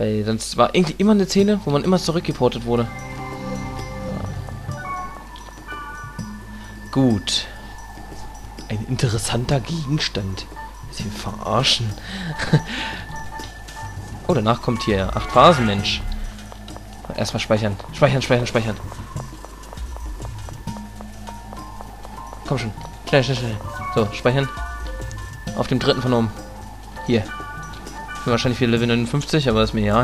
Weil sonst war irgendwie immer eine Szene, wo man immer zurückgeportet wurde. Gut. Ein interessanter Gegenstand. Sie verarschen. Oh, danach kommt hier 8 Phasen, Mensch. Erstmal speichern. Speichern. Komm schon. Schnell. So, speichern. Auf dem dritten von oben. Hier. Ich bin wahrscheinlich wieder Level 59, aber ist mir egal.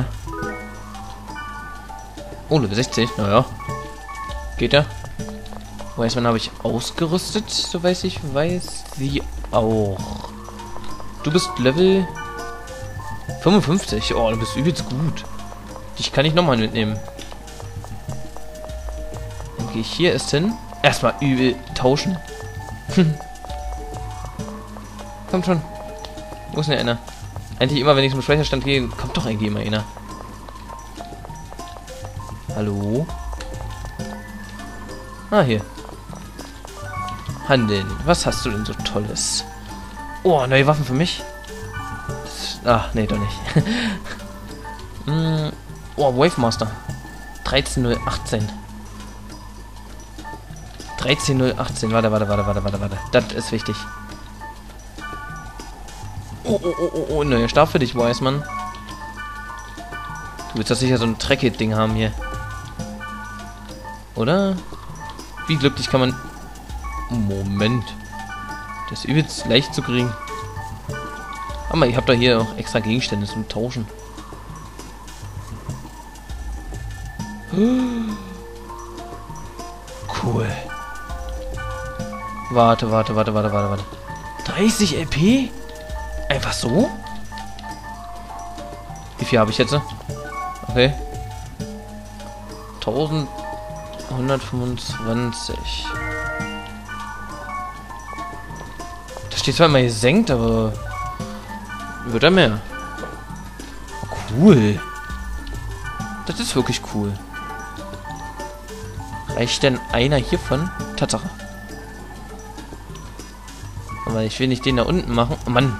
Oh, Level 60. Naja. Geht ja. Weiß man, habe ich ausgerüstet, so weiß ich, weiß sie auch. Du bist Level 55. Oh, du bist übelst gut. Dich kann ich nochmal mitnehmen. Dann gehe ich hier erst hin. Erstmal übel tauschen. Kommt schon. Wo ist denn einer? Eigentlich immer, wenn ich zum Speicherstand gehe, kommt doch eigentlich immer einer. Hallo? Ah, hier. Handeln. Was hast du denn so Tolles? Oh, neue Waffen für mich? Ach, nee, doch nicht. Oh, Wave Master. 13018. 13018. Warte. Das ist wichtig. Oh, neuer Stab für dich, Wiseman. Du willst doch sicher so ein Trackit-Ding haben hier. Oder? Wie glücklich kann man... Moment. Das ist übelst leicht zu kriegen. Aber ich habe da hier auch extra Gegenstände zum Tauschen. Cool. Warte. 30 LP? Einfach so? Wie viel habe ich jetzt? Okay. 1125. Da steht zwar immer gesenkt, aber wird er mehr. Cool. Das ist wirklich cool. Reicht denn einer hiervon? Tatsache. Aber ich will nicht den da unten machen. Oh Mann.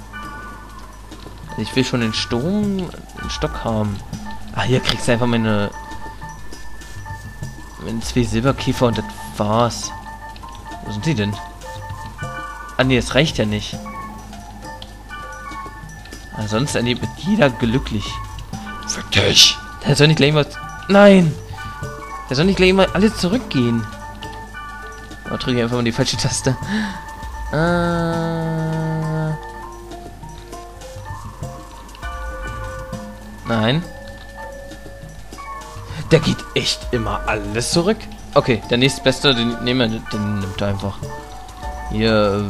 Ich will schon den Sturm, den Stock haben. Ah, hier kriegst du einfach meine 2 Silberkäfer und das war's. Wo sind die denn? Ah nee, das reicht ja nicht. Ansonsten erlebt mit jeder glücklich. Für dich. Der soll nicht gleich mal... Nein! Der soll nicht gleich mal alles zurückgehen. Oh, drücke ich einfach mal die falsche Taste. Nein. Der geht echt immer alles zurück. Okay, der nächstbeste, den nehmen wir, den nimmt er einfach. Hier.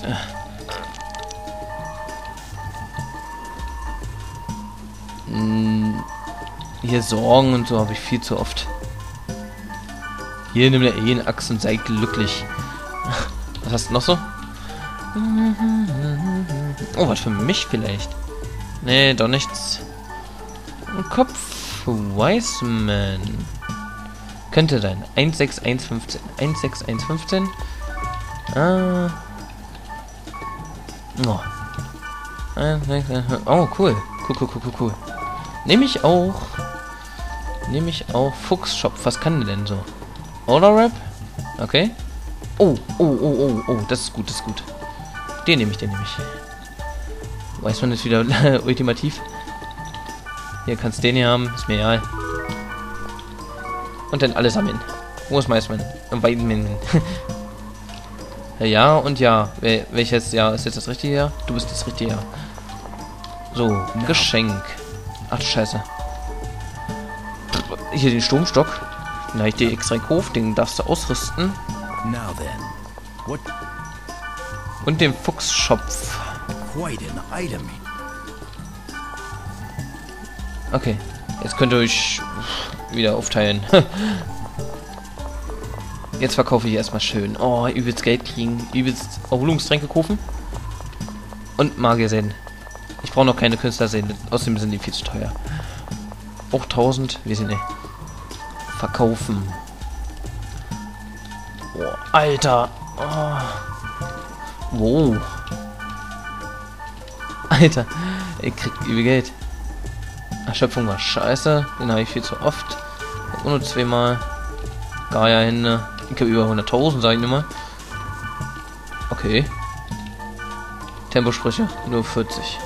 Hier Sorgen und so habe ich viel zu oft. Hier nimmt er eh eine Axt und sei glücklich. Was hast du noch so? Oh, was für mich vielleicht? Nee, doch nichts. Kopf Wiseman. Könnte sein. 16115. 16115. Oh. Oh, cool. Cool. Nehme ich auch. Fuchsshop. Was kann der denn so? Order Rap? Okay. Oh. Das ist gut. Den nehme ich. Weiß man ist wieder ultimativ. Hier kannst du den hier haben. Ist mir egal. Und dann alle sammeln. Wo ist Weißmann? Ja und ja. Welches Jahr ist jetzt das richtige Jahr? Du bist das richtige Jahr. So, no. Geschenk. Ach, scheiße. Hier den Sturmstock. Den habe ich dir extra gekauft. Den darfst du ausrüsten. Now then. What? Und den Fuchsschopf. Quite an item. Okay. Jetzt könnt ihr euch wieder aufteilen. Jetzt verkaufe ich erstmal schön. Oh, übelst Geld kriegen. Übelst Erholungstränke kaufen. Und Magierseelen. Ich brauche noch keine Künstlerseelen. Außerdem sind die viel zu teuer. Auch 1000. Wir sind nicht. Verkaufen. Oh, Alter. Oh. Wow. Alter. Ich krieg übel Geld. Erschöpfung war scheiße. Den habe ich viel zu oft. Nur zweimal. Gaia-Hände. Ich habe über 100.000, sage ich nur mal. Okay. Temposprüche. Nur 40.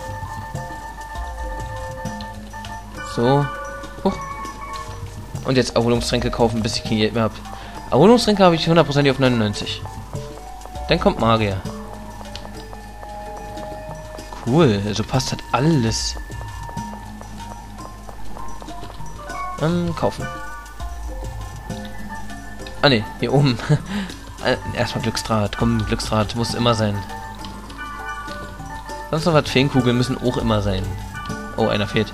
So. Huch. Und jetzt Erholungstränke kaufen, bis ich kein Geld mehr habe. Erholungstränke habe ich 100% auf 99. Dann kommt Magier. Cool, also passt halt alles. Kaufen. Ah ne, hier oben. Erstmal Glücksdraht. Komm, Glücksdraht muss immer sein. Sonst noch was, Feenkugeln müssen auch immer sein. Oh, einer fehlt.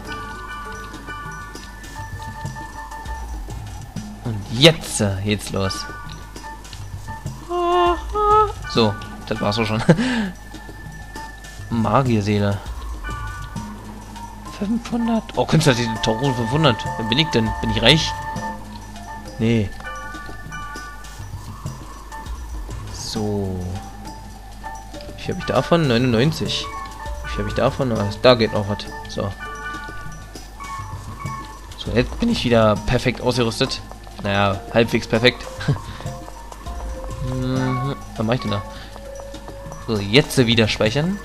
Und jetzt geht's los. So, das war's auch schon. Magierseele. 500. Oh, könntest du das 1500? Wer bin ich denn? Bin ich reich? Nee. So. Wie viel habe ich davon? 99. Wie viel habe ich davon? Da geht noch was. So. So, jetzt bin ich wieder perfekt ausgerüstet. Naja, halbwegs perfekt. Was mache ich denn da? So, jetzt wieder speichern.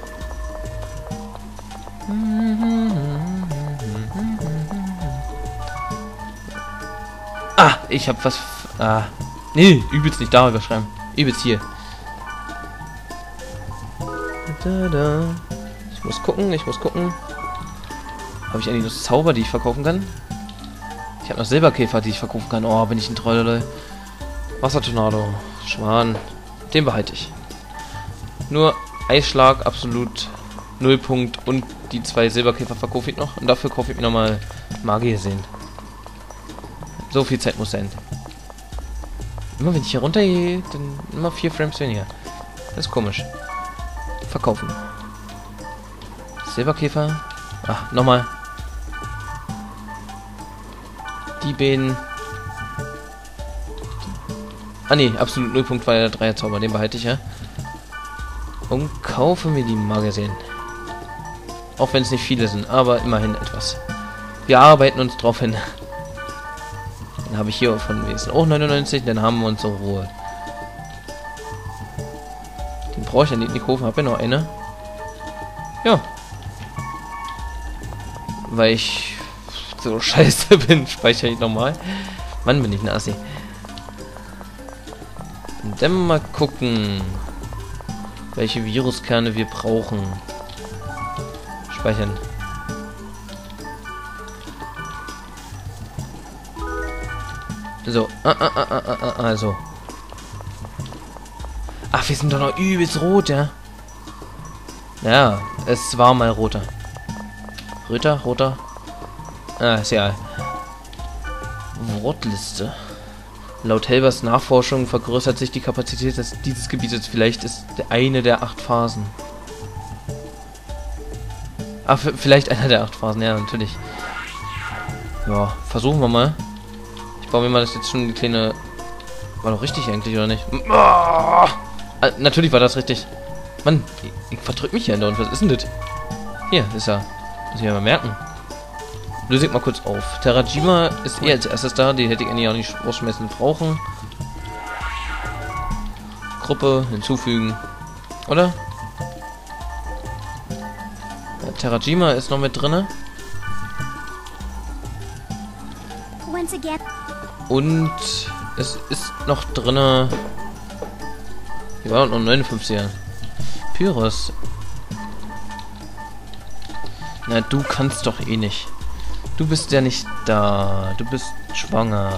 Ah, ich habe was... Ah, nee, übelst nicht darüber schreiben. Übelst hier. Ich muss gucken. Habe ich eigentlich noch Zauber, die ich verkaufen kann? Ich habe noch Silberkäfer, die ich verkaufen kann. Oh, bin ich ein Troll, oder? Wassertornado. Schwan. Den behalte ich. Nur Eisschlag, absolut 0 Punkt. Und die 2 Silberkäfer verkaufe ich noch. Und dafür kaufe ich mir nochmal Magier sehen. So viel Zeit muss sein. Immer wenn ich hier runtergehe, dann immer 4 Frames weniger. Das ist komisch. Verkaufen. Silberkäfer. Ach, nochmal. Die beiden. Ah ne, absolut 0 Punkt war der 3er Zauber. Den behalte ich, ja. Und kaufe mir die Magazin. Auch wenn es nicht viele sind, aber immerhin etwas. Wir arbeiten uns drauf hin. Dann habe ich hier von Wesen auch 99, dann haben wir unsere Ruhe. Den brauche ich ja nicht kaufen, habe ja noch eine. Ja. Weil ich so scheiße bin, speichere ich nochmal. Mann, bin ich ein Assi. Und dann mal gucken, welche Viruskerne wir brauchen. Speichern. So. Also. Ach, wir sind doch noch übelst rot, ja? Ja, es war mal roter. Roter? Ah, ist ja. Wortliste. Laut Helbers Nachforschung vergrößert sich die Kapazität dieses Gebietes. Vielleicht ist eine der 8 Phasen. Ach, vielleicht einer der 8 Phasen, ja, natürlich. Ja, versuchen wir mal. Ich baue mir mal das jetzt schon die kleine... War doch richtig eigentlich, oder nicht? Ah, natürlich war das richtig. Mann, ich verdrück mich hier andauernd. Was ist denn das? Hier ist er. Muss ich ja mal merken. Löse ich mal kurz auf. Terrajima ist als erstes da. Die hätte ich eigentlich auch nicht rausschmeißen brauchen. Gruppe hinzufügen. Oder? Ja, Terrajima ist noch mit drinne. Und es ist noch drinne. Hier war noch 59er. Pyrrhus. Na, du kannst doch eh nicht. Du bist ja nicht da. Du bist schwanger.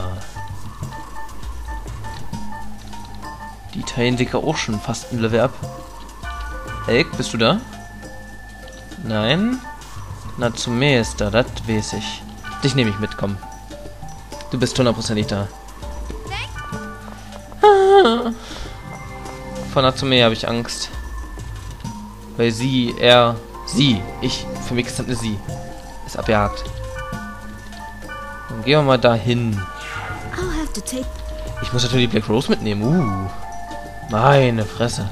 Die teilen sich ja auch schon fast ein Level ab. Elk, bist du da? Nein. Natsume ist da, das weiß ich. Dich nehme ich mit, komm. Du bist 100%ig da. Vor Natsume habe ich Angst. Weil sie, ich, für mich ist das eine sie. Ist abgehakt. Dann gehen wir mal dahin. Ich muss natürlich Black Rose mitnehmen. Meine Fresse.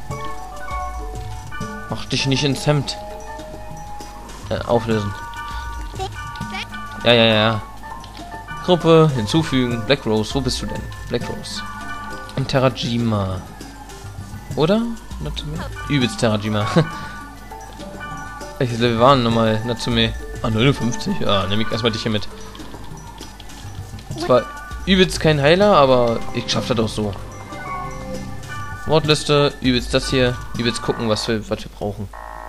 Mach dich nicht ins Hemd. Auflösen. Ja. Gruppe hinzufügen. Black Rose, wo bist du denn? Black Rose. Und Terrajima. Oder? Natsume? Übelst Terrajima. Welches Level waren nochmal Natsume? Ah, 59. Ja, nehme ich erstmal dich hier mit. Zwar übelst kein Heiler, aber ich schaff das auch so. Wortliste, übelst das hier. Übelst gucken, was wir brauchen.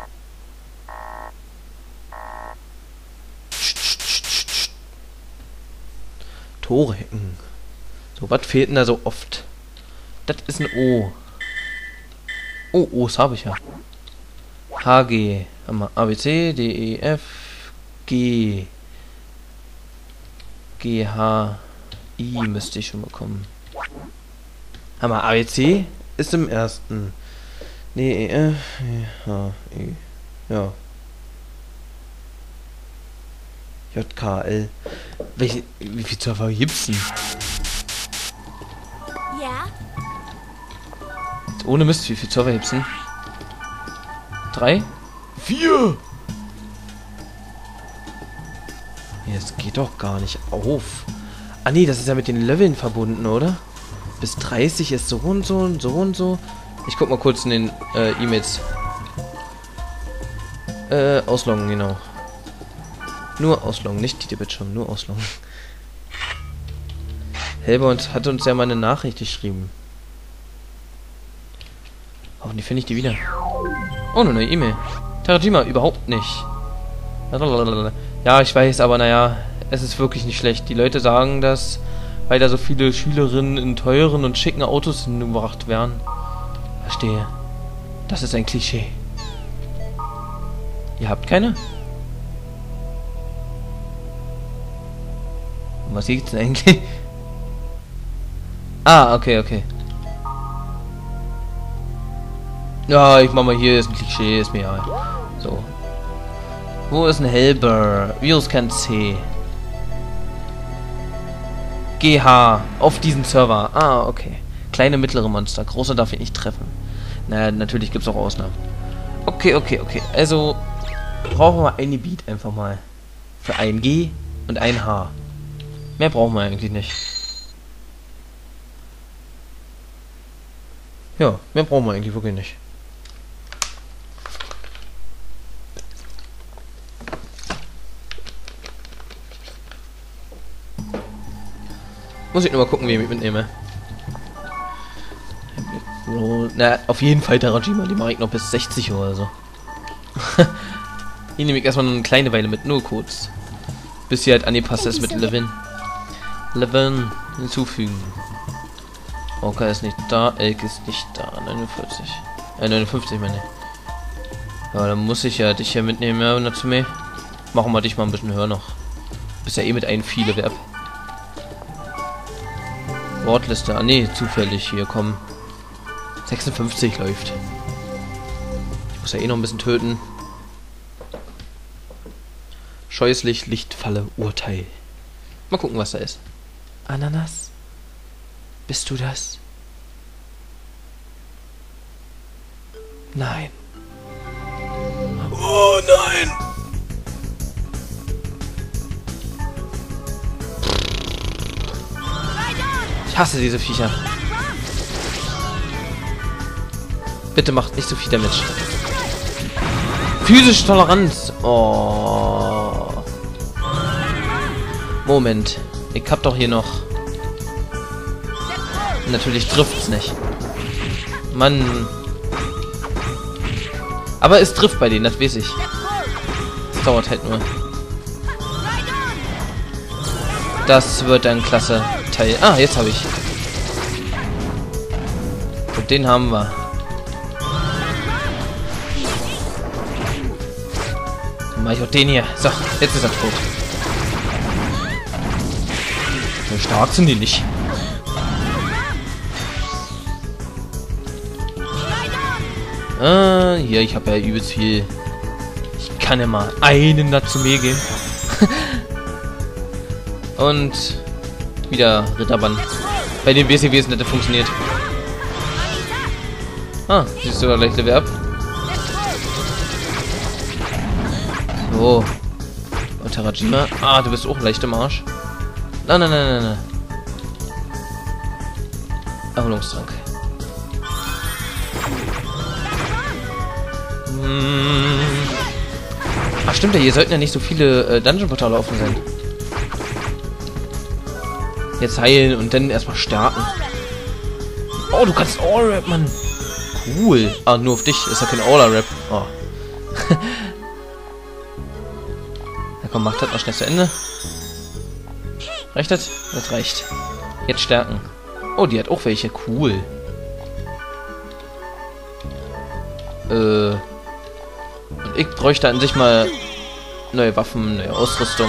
Tore hacken. So, was fehlt denn da so oft? Das ist ein O. Oh, O's habe ich ja. HG. A, B, C, D, E, F, G. G, H, I müsste ich schon bekommen. Hammer, A, B, C ist im ersten. D, E, F, G, H, I. Ja. J, K, L. Wie viel Server gibt's denn? Ja. Ohne Mist, wie viel Server gibt's denn? 3? 4! Ja, das geht doch gar nicht auf. Ah nee, das ist ja mit den Leveln verbunden, oder? Bis 30 ist so und so und so und so. Ich guck mal kurz in den E-Mails. Ausloggen, genau. Nur ausloggen, nicht die Bildschirm, nur ausloggen. Hellbound hat uns ja mal eine Nachricht geschrieben. Hoffentlich finde ich die wieder. Oh, eine neue E-Mail. Terrajima, überhaupt nicht. Ja, ich weiß, aber naja, es ist wirklich nicht schlecht. Die Leute sagen das, weil da so viele Schülerinnen in teuren und schicken Autos hingebracht werden. Verstehe. Das ist ein Klischee. Ihr habt keine? Um was geht's denn eigentlich? Ah, okay. Ja, ich mach mal hier, ist ein Klischee, ist mir egal. So. Wo ist ein Helber? Viruskern C. GH. Auf diesem Server. Ah, okay. Kleine, mittlere Monster. Große darf ich nicht treffen. Naja, natürlich gibt's auch Ausnahmen. Okay. Also, brauchen wir ein Gebiet einfach mal. Für ein G und ein H. Mehr brauchen wir eigentlich nicht. Ja, mehr brauchen wir eigentlich wirklich nicht. Muss ich nur mal gucken, wie ich mitnehme. Na, auf jeden Fall Terrajima, die mache ich noch bis 60 oder so. Hier nehme ich erstmal noch eine kleine Weile mit, nur kurz. Bis sie halt angepasst ist mit Levin. Levin hinzufügen. Oka ist nicht da, Elk ist nicht da. 49. 59 meine ich. Ja, dann muss ich ja dich hier mitnehmen, ja, Natsume. Machen wir dich mal ein bisschen höher noch. Bist ja eh mit einem viele Verb. Wortliste. Ah nee, zufällig hier, komm. 56 läuft. Ich muss ja eh noch ein bisschen töten. Scheußlich, Lichtfalle, Urteil. Mal gucken, was da ist. Ananas? Bist du das? Nein. Oh nein! Ich hasse diese Viecher. Bitte macht nicht so viel Damage. Physische Toleranz. Oh. Moment. Ich hab doch hier noch... Natürlich trifft's nicht. Mann. Aber es trifft bei denen, das weiß ich. Es dauert halt nur. Das wird ein klasse Teil. Ah, jetzt habe ich. Und den haben wir. Dann mache ich auch den hier. So, jetzt ist er tot. So stark sind die nicht. Hier, ich habe ja übelst viel. Ich kann ja mal einen Natsume geben. Und wieder Ritterband. Bei den BCWs nicht funktioniert. Ah, siehst du da gleich Level ab? So. Und Terrajima. Ah, du bist auch leicht im Arsch. Nein, nein, nein, nein, nein. Erholungstrank. Ach stimmt ja, hier sollten ja nicht so viele Dungeon-Portale offen sein. Jetzt heilen und dann erstmal starten. Oh, du kannst All-Rap, Mann. Cool. Ah, nur auf dich ist ja kein All-Rap. Oh. Na komm, mach das mal schnell zu Ende. Reicht das? Das reicht. Jetzt stärken. Oh, die hat auch welche. Cool. Und ich bräuchte an sich mal neue Waffen, neue Ausrüstung.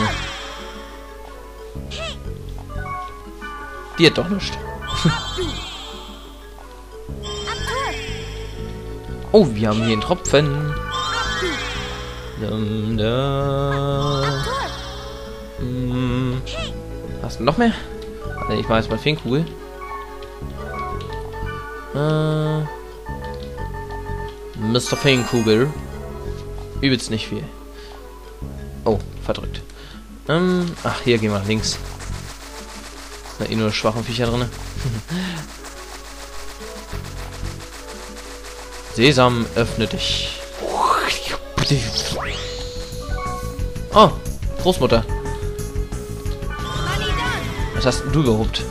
Die hat doch nichts. Oh, wir haben hier einen Tropfen. Hast du noch mehr? Ich mache jetzt mal Finkkugel. Mr. Finkkugel. Übelst nicht viel. Oh, verdrückt. Ach, hier gehen wir nach links. Da eh nur schwache Viecher drin. Sesam, öffne dich. Oh, Großmutter. Was hast denn du gehobt?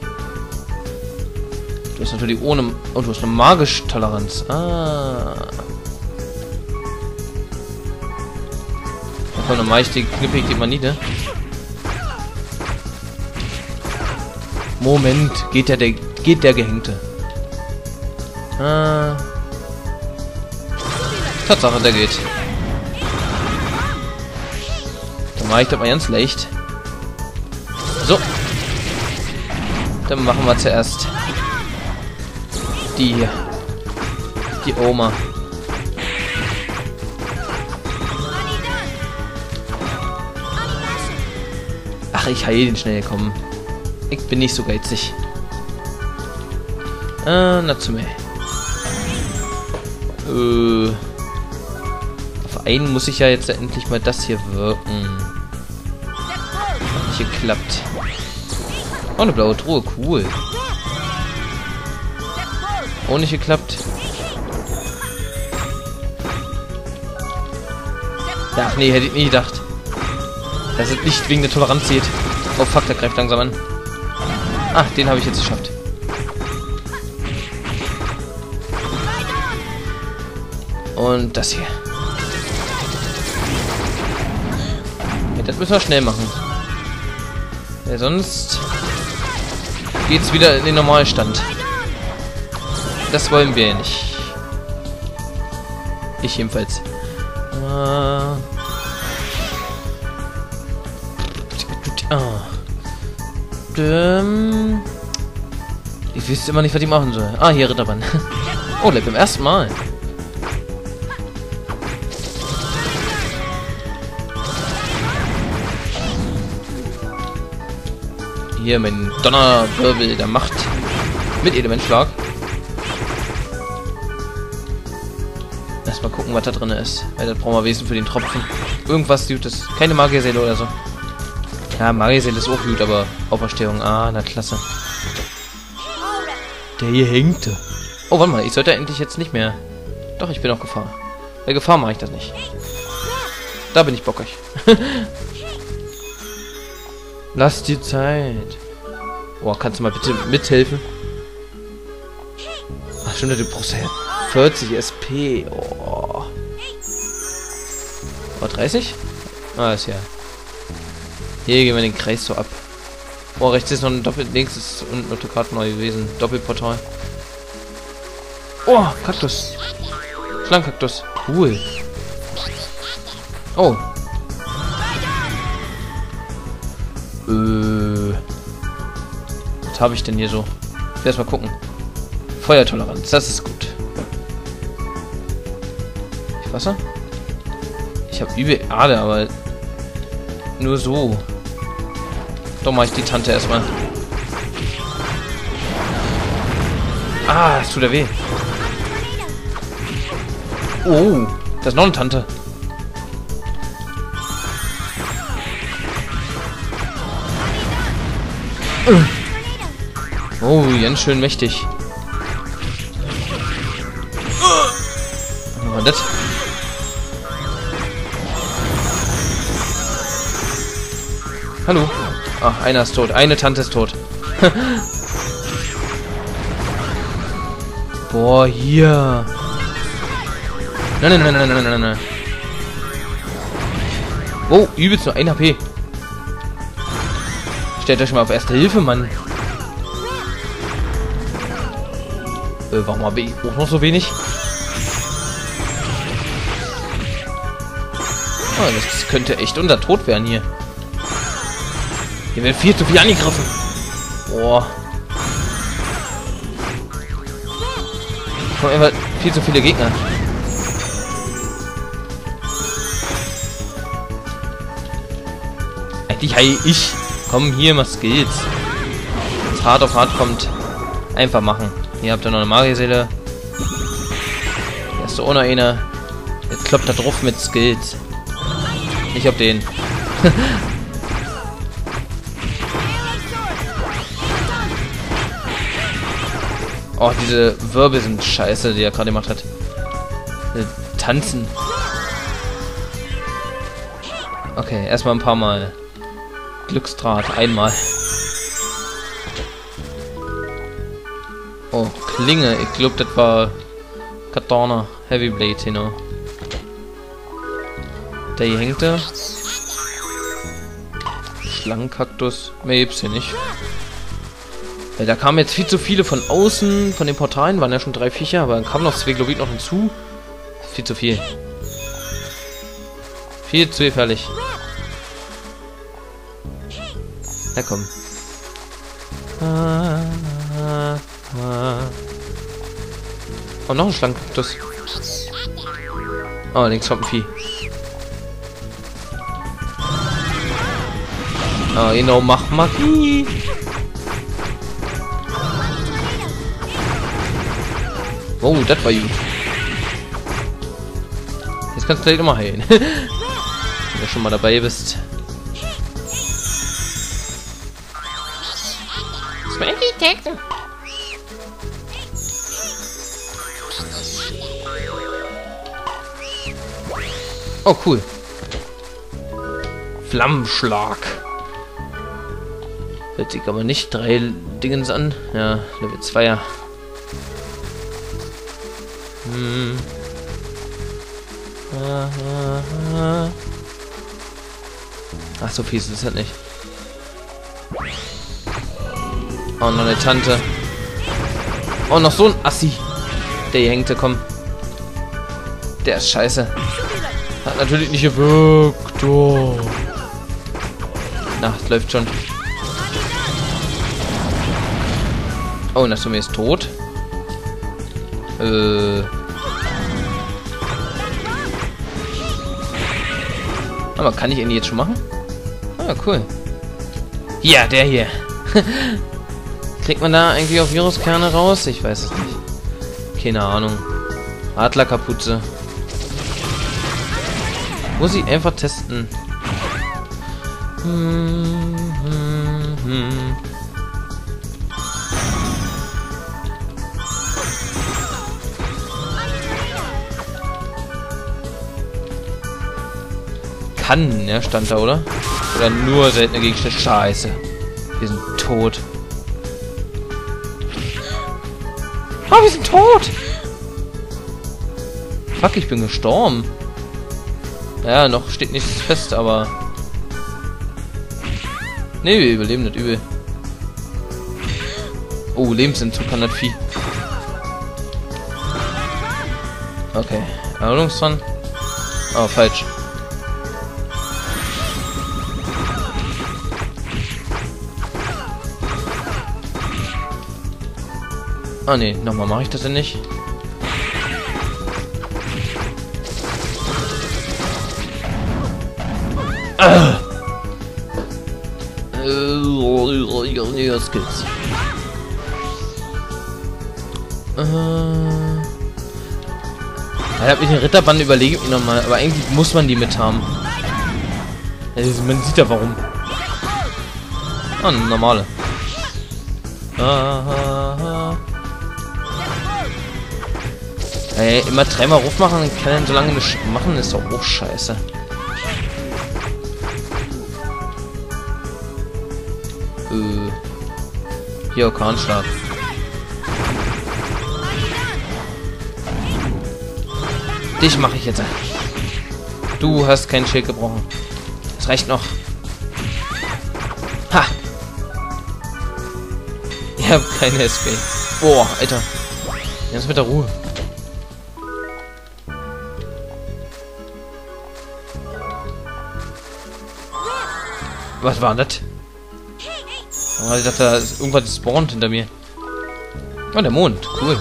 Du hast natürlich ohne... Oh, du hast eine magische Toleranz. Ah. Da kommt normal die Knippe, geht man nie, ne? Moment, geht der Gehängte. Ah. Tatsache, der geht. Dann mache ich das mal ganz leicht. So. Dann machen wir zuerst die hier. Die Oma. Ach, ich heile den schnell, komm. Ich bin nicht so geizig. Natsume. Auf einen muss ich ja jetzt endlich mal das hier wirken. Hat nicht geklappt. Oh, eine blaue Truhe, cool. Auch nicht geklappt. Ach nee, hätte ich nie gedacht. Dass es nicht wegen der Toleranz zählt. Oh fuck, der greift langsam an. Ah, den habe ich jetzt geschafft. Und das hier. Ja, das müssen wir schnell machen. Ja, sonst geht's wieder in den Normalstand. Das wollen wir ja nicht. Ich jedenfalls. Ich wüsste immer nicht, was ich machen soll. Ah, hier Ritterbahn. Oh, lebt beim ersten Mal. Hier mein Donnerwirbel der Macht. Mit Elementschlag. Erstmal gucken, was da drin ist. Weil das brauchen wir wesentlich für den Tropfen. Irgendwas Gutes. Keine Magierseele oder so. Ja, Magierseele ist auch gut, aber Auferstehung. Ah, na klasse. Der hier hängte. Oh, warte mal. Ich sollte endlich jetzt nicht mehr. Doch, ich bin auf Gefahr. Bei Gefahr mache ich das nicht. Da bin ich bockig. Lass dir Zeit. Oh, kannst du mal bitte mithelfen? Ach, stimmt, du brauchst ja 40 SP. Oh. Oh, 30? Ah, ist ja. Hier gehen wir den Kreis so ab. Oh, rechts ist noch ein Doppel... Links ist unten noch gerade neu gewesen. Doppelportal. Oh, Kaktus. Schlangenkaktus. Cool. Oh. Was habe ich denn hier so? Ich will erst mal gucken. Feuertoleranz, das ist gut. Wasser? Ich habe übel Ade, aber nur so. Doch mache ich die Tante erstmal. Ah, es tut ja weh. Oh, da ist noch eine Tante. Oh, ganz schön mächtig. Was war das? Hallo. Ach, einer ist tot. Eine Tante ist tot. Boah, hier. Nein, nein, nein, nein, nein, nein. Oh, übelst nur 1 HP. Stellt euch mal auf Erste Hilfe, Mann. Warum habe ich auch noch so wenig? Oh, das könnte echt unser Tod werden hier. Hier wird viel zu viel angegriffen. Boah. Kommen einfach viel zu viele Gegner. Eigentlich heil ich. Komm, hier, mal Skills. Wenn's hart auf hart kommt, einfach machen. Hier habt ihr noch eine Magierseele. Hier hast du auch noch eine. Jetzt kloppt da drauf mit Skills. Ich hab den. Oh, diese Wirbel sind scheiße, die er gerade gemacht hat. Tanzen. Okay, erstmal ein paar Mal. Glücksdraht, einmal. Oh, Klinge. Ich glaube, das war Katana. Heavy Blade, genau. Der hier hängt da. Schlangenkaktus. Mehr gibt's hier nicht. Weil da kamen jetzt viel zu viele von außen. Von den Portalen waren ja schon 3 Viecher, aber dann kamen noch 2 Globit noch hinzu. Viel zu viel. Viel zu gefährlich. Na komm. Oh, noch ein Schlangenkaktus. Oh, links kommt ein Vieh. Ah, genau, mach Magie. Oh, das war gut. Jetzt kannst du gleich immer heilen. Wenn du schon mal dabei bist. Oh, cool. Flammenschlag. Hört sich aber nicht 3 Dingens an. Ja, Level 2er. Ach, so fies ist es halt nicht. Oh, noch eine Tante. Oh, noch so ein Assi. Der hier hängte, komm. Der ist scheiße. Hat natürlich nicht gewirkt. Oh. Na, es läuft schon. Oh, Natsumi ist tot. Aber kann ich ihn jetzt schon machen? Ah, cool. Ja, der hier. Kriegt man da eigentlich auch Viruskerne raus? Ich weiß es nicht. Keine Ahnung. Adlerkapuze. Muss ich einfach testen. Kann, ja, stand da, oder? Oder nur seltene Gegenstände. Scheiße. Wir sind tot. Oh, wir sind tot! Fuck, ich bin gestorben. Ja, noch steht nichts fest, aber... Ne, wir überleben das übel. Oh, Lebensentzug kann das Vieh. Okay. Erholungstran. Oh, falsch. Ah ne, nochmal mache ich das denn nicht. Skills. Ich habe mich den Ritterband überlegt mir nochmal, aber eigentlich muss man die mit haben. Also man sieht ja warum. Ah, eine normale. Ey, immer dreimal Ruf machen, kann er so lange nicht machen, ist doch auch scheiße. Hier, Orkanschlag. Dich mache ich jetzt. Du hast kein Schild gebrochen. Das reicht noch. Ha! Ich habe keine SP. Boah, Alter. Jetzt mit der Ruhe. Was war das? Oh, ich dachte, da ist irgendwas spawnt hinter mir. Oh, der Mond. Cool.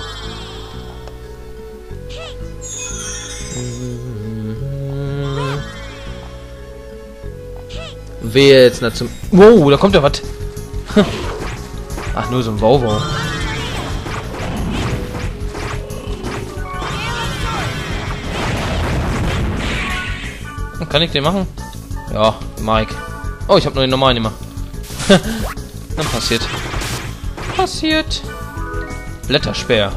Wehe jetzt na zum... Wow, da kommt ja was. Ach, nur so ein Wauwau. Kann ich den machen? Ja, Mike. Oh, ich habe nur den normalen gemacht. Dann passiert. Passiert. Blätterspeer.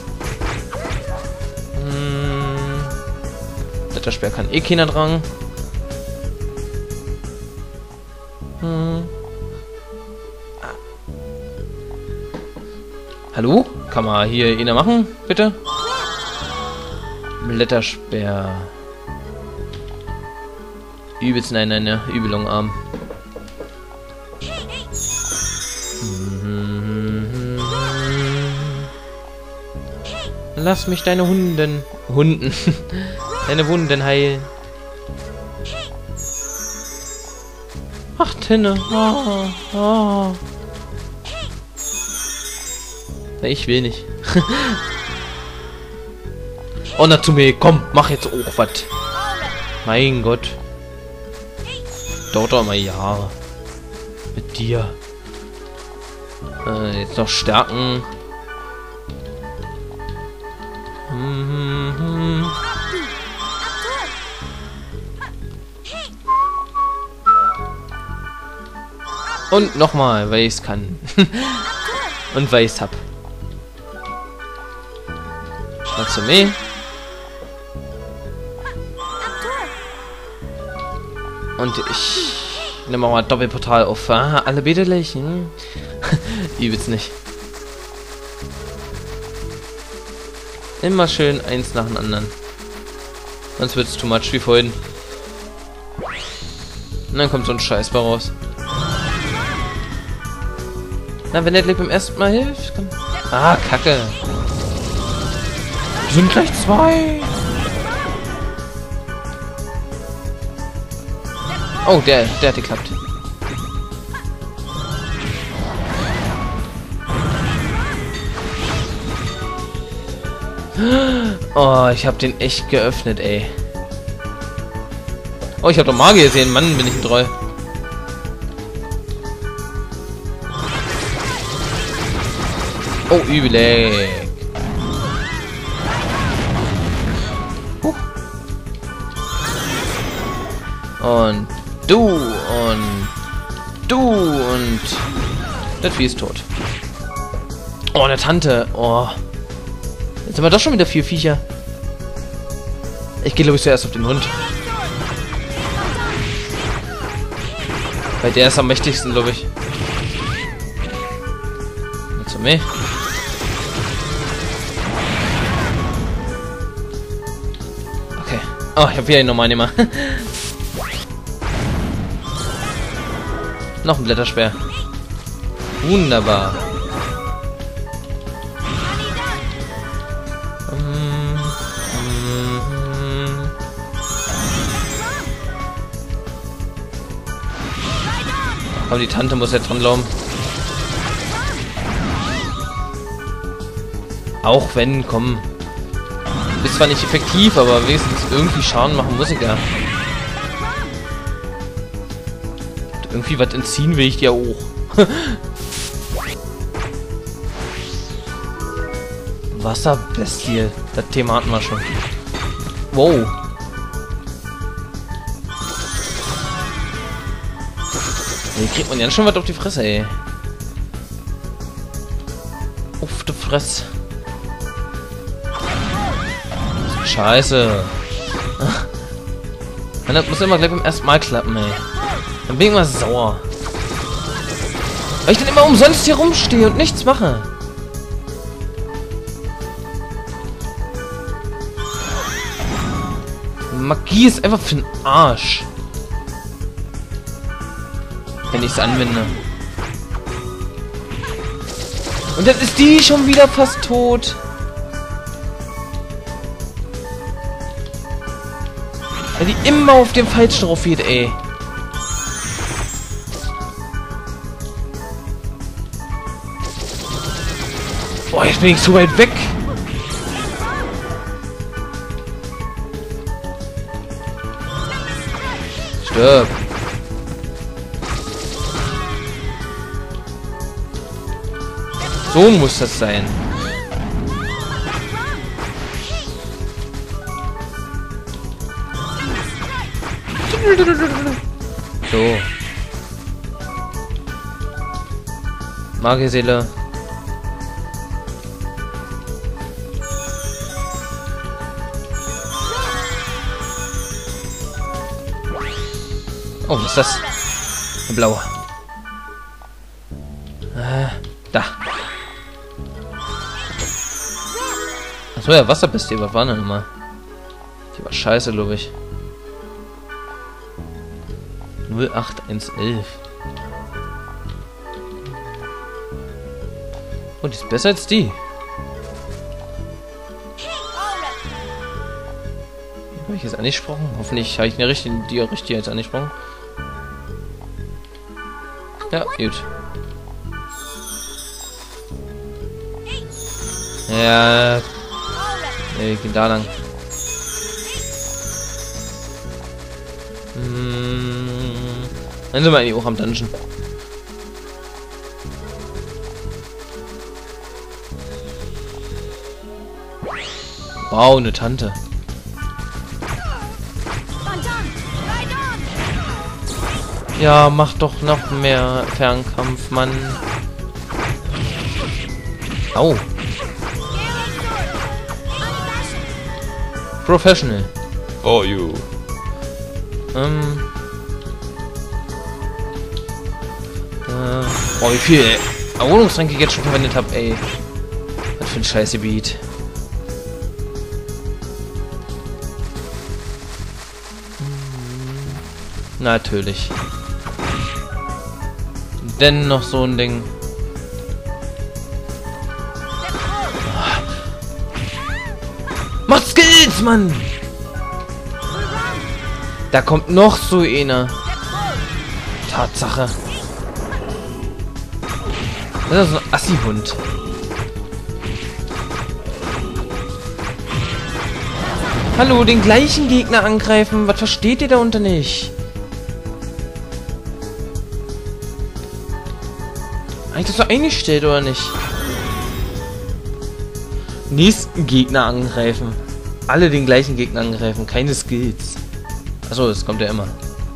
Blätterspeer kann eh keiner dran. Hallo? Kann man hier einer machen, bitte? Blätterspeer. Übelst eine Übelung arm. Lass mich deine Hunden deine Wunden heilen. Ach, Tinne. Oh. Ich will nicht. Oh, na zu mir. Komm, mach jetzt auch was. Mein Gott. Dauert doch mal Jahre. Mit dir. Jetzt noch stärken. Und nochmal, weil ich es kann. Und weil ich es hab. Natsume. Und ich nehme mal Doppelportal auf. Ah, alle bitterlich. Übelst nicht. Immer schön eins nach dem anderen. Sonst wird es too much wie vorhin. Und dann kommt so ein Scheiß bei raus. Na, wenn der Leben beim ersten Mal hilft. Komm. Ah, Kacke. Die sind gleich zwei. Oh, der hat geklappt. Oh, ich hab den echt geöffnet, ey. Oh, ich hab doch Magier gesehen. Mann, bin ich ein Troll. Oh, übel. Und du und du und das Vieh ist tot. Oh, eine Tante. Oh. Jetzt haben wir doch schon wieder 4 Viecher. Ich gehe, glaube ich, zuerst auf den Hund. Weil der ist am mächtigsten, glaube ich. Zu mir. Okay. Oh, ich habe wieder einen normalen gemacht. Noch ein Blätterspeer. Wunderbar. Aber die Tante muss jetzt dran glauben. Auch wenn, komm. Ist zwar nicht effektiv, aber wenigstens irgendwie Schaden machen muss ich ja. Irgendwie was entziehen will ich dir auch. Wasserbestie. Das Thema hatten wir schon. Wow. Hier kriegt man ja schon was auf die Fresse, ey. Auf die Fresse. Scheiße. Das muss immer gleich beim ersten Mal klappen, ey. Dann bin ich mal sauer. Weil ich dann immer umsonst hier rumstehe und nichts mache. Magie ist einfach für den Arsch. Wenn ich es anwende. Und dann ist die schon wieder fast tot. Weil die immer auf dem Falschen drauf geht, ey. Boah, jetzt bin ich so weit weg. Stirb. So muss das sein. So. Magierseele. Oh, was ist das? Eine blaue. Da. Achso, ja, Wasserbestie. Was war denn nochmal? Die war scheiße, glaube ich. 08111. Oh, die ist besser als die. Habe ich jetzt angesprochen? Hoffentlich habe ich die richtig jetzt angesprochen. Ja, gut. Ja. Nee, wir gehen da lang. Dann sind wir eigentlich auch am Dungeon. Wow, eine Tante. Ja, mach doch noch mehr Fernkampf, Mann. Au. Professional. Oh, you. Boah, wie viel Erholungstränke ich jetzt schon verwendet habe, ey. Was für ein Scheißgebiet. Natürlich. Denn noch so ein Ding. Macht Skills, Mann! Da kommt noch so eine. Tatsache. Das ist so ein Assi-Hund. Hallo, den gleichen Gegner angreifen. Was versteht ihr darunter nicht? Habe ich das so eingestellt oder nicht? Nächsten Gegner angreifen. Alle den gleichen Gegner angreifen. Keine Skills. Achso, das kommt ja immer.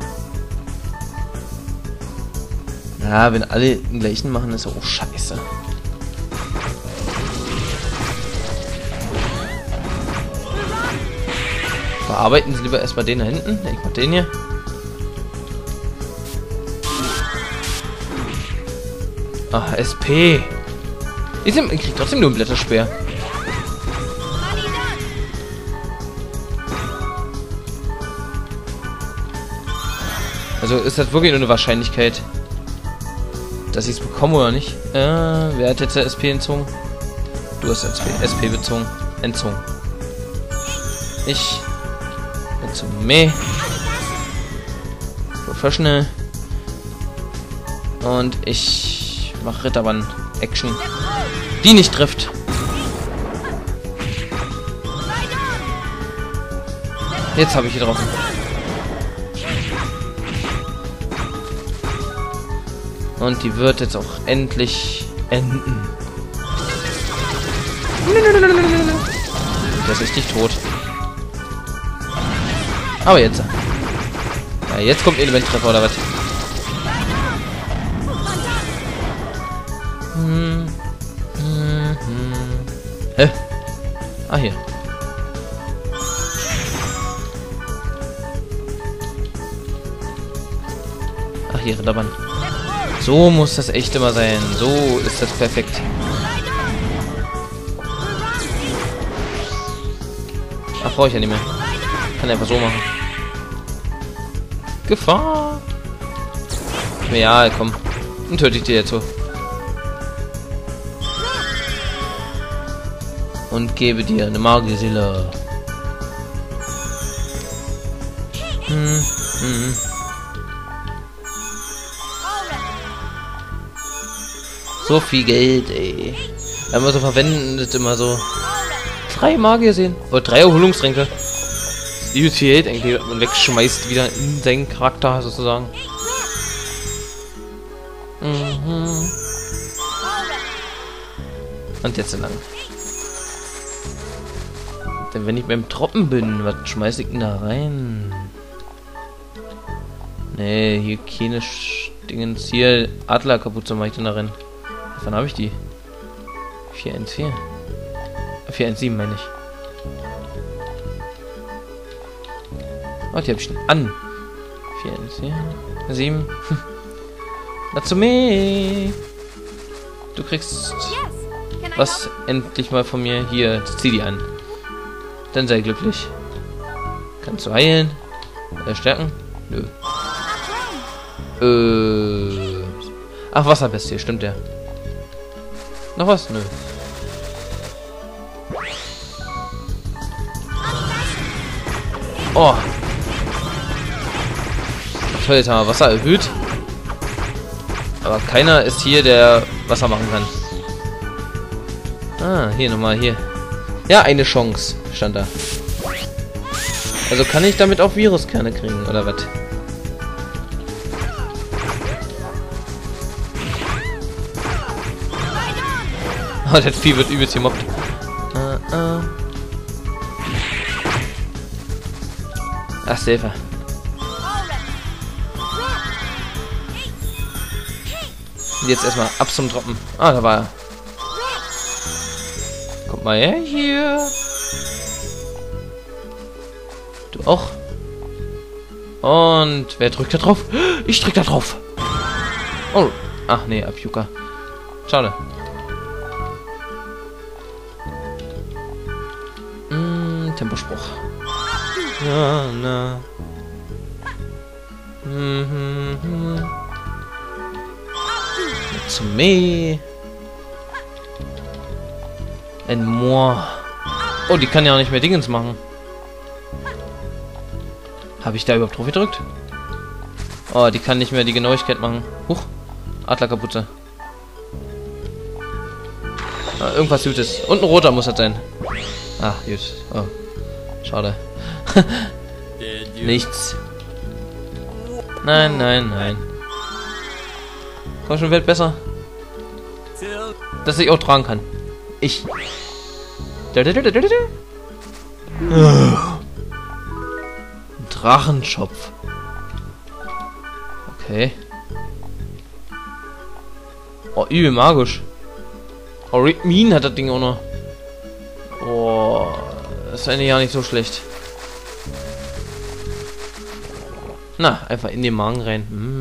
Ja, wenn alle den gleichen machen, ist ja auch scheiße. Bearbeiten Sie lieber erstmal den da hinten. Ich mach den hier. Ah, SP. Ich krieg trotzdem nur einen Blätterspeer. Also ist das wirklich nur eine Wahrscheinlichkeit, dass ich es bekomme oder nicht? Wer hat jetzt der SP entzogen? Du hast SP bezogen. Entzogen. Ich entzogen mehr. Professional. Und ich mache Ritterbahn Action. Die nicht trifft. Jetzt habe ich hier drauf. Und die wird jetzt auch endlich enden. Der ist richtig tot. Aber jetzt. Ja, jetzt kommt Elementtreffer oder was? Ah, hier. Ach, hier, Ritterbahn. So muss das echt immer sein. So ist das perfekt. Ach, brauche ich ja nicht mehr. Kann einfach so machen. Gefahr! Ja, komm. Dann töte ich dir jetzt so. Und gebe dir eine Magierseele. So viel Geld, ey. Wenn man so verwendet, immer so 3 Magierseelen. Oder 3 Erholungstränke. Die Utilität eigentlich man wegschmeißt wieder in seinen Charakter sozusagen. Und jetzt so lang. Denn wenn ich beim Troppen bin, was schmeiß ich denn da rein? Nee, hier keine Dingens. Hier Adlerkapuze mache ich denn da rein. Wann habe ich die? 414. 417 meine ich. Oh, die habe ich schon an. 414. 7. Natsume! Du kriegst was endlich mal von mir. Hier, zieh die an. Dann sei glücklich. Kannst du heilen? Stärken? Nö. Ach, Wasserbestie, stimmt ja. Noch was? Nö. Oh. Toll, jetzt haben wir Wasser erhöht. Aber keiner ist hier, der Wasser machen kann. Ah, hier nochmal, hier. Ja, eine Chance, stand da. Also kann ich damit auch Viruskerne kriegen, oder was? Oh, das Vieh wird übelst gemobbt. Ach, Silver. Jetzt erstmal ab zum Droppen. Ah, da war er. Kommt mal her hier. Du auch. Und wer drückt da drauf? Ich drück da drauf. Oh. Ach nee, Abjuka. Schade. Tempospruch. Na, na. Zum Me. Ein Moor. Oh, die kann ja auch nicht mehr Dingens machen. Habe ich da überhaupt drauf gedrückt? Oh, die kann nicht mehr die Genauigkeit machen. Huch. Adlerkapuze. Ah, irgendwas Gutes. Und ein roter muss das sein. Ah, gut. Oh. Schade. Nichts. Nein, nein, nein. Komm schon, wird besser. Dass ich auch tragen kann. Ich. Drachenschopf. Okay. Oh, übel magisch. Oh, Rick Mean hat das Ding auch noch. Oh, das ist eigentlich ja nicht so schlecht. Na, einfach in den Magen rein.